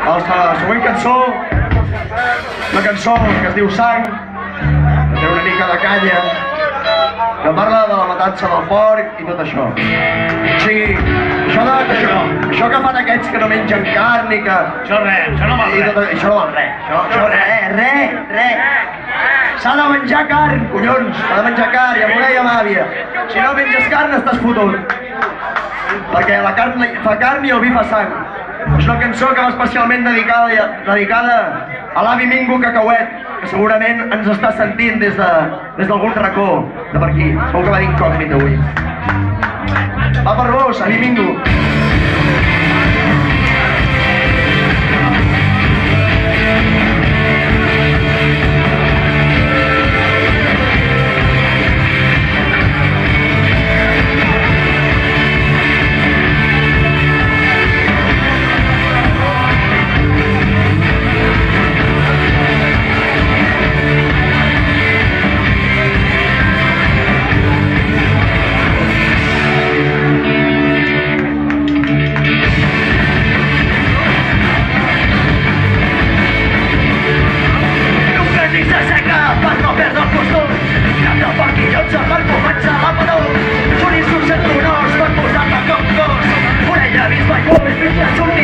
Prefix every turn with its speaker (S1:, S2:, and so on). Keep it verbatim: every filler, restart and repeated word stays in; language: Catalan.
S1: La següent cançó, una cançó que es diu Sang, que té una mica de canya, que parla de la matança del porc i tot això. O sigui, això, de, això, això que fan aquests que no mengen carn i que...
S2: Això res, això no val res.
S1: Tot, això no val res, això, això res, res, res. S'ha de menjar carn, collons, s'ha de menjar carn, ja m'ho deia m'àvia. Si no menges carn estàs fotut. Perquè la carn fa carn i el vi fa sang. És una cançó que va especialment dedicada, dedicada a l'avi Mingo Cacauet, que segurament ens està sentint des d'algun de, racó de per aquí. Segur que va d'incògnit avui. Va per vos, avi Mingo. Orella, bisbe, joves, mitja,